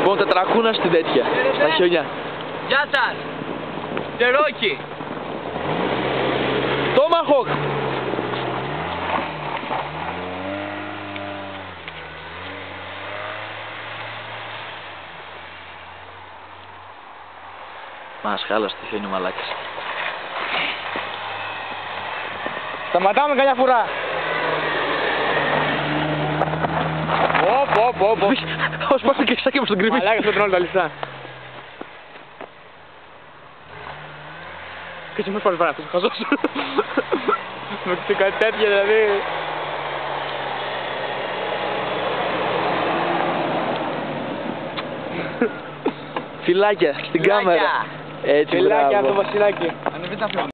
Λοιπόν, τετρακούνα στην τέτοια, στα χιόνια. Γεια σας! Τερόκι! Tomahawk! Μας χάλασε το χιόνι μαλάκες. Σταματάμε καμιά φορά. Ωπ. Ως πάσε και ξάκι μου στον κρυβί. Μαλάκα αυτό τρώνε τα λεφτά. Και έτσι μας πάρει φορά αυτός ο χαζός. Με κάτι τέτοια δηλαδή. Φιλάκια στην κάμερα. Έτσι, Φιλάκια από μπράβο. το Βασιλάκι.